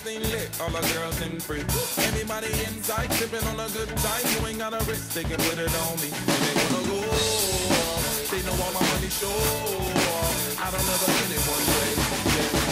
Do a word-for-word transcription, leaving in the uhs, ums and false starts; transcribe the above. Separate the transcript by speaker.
Speaker 1: scene lit, all the girls in free. Everybody inside sipping on a good time. You ain't got a risk, they can put it on me. And they wanna go, they know all my money show. I don't ever get it one way, yeah.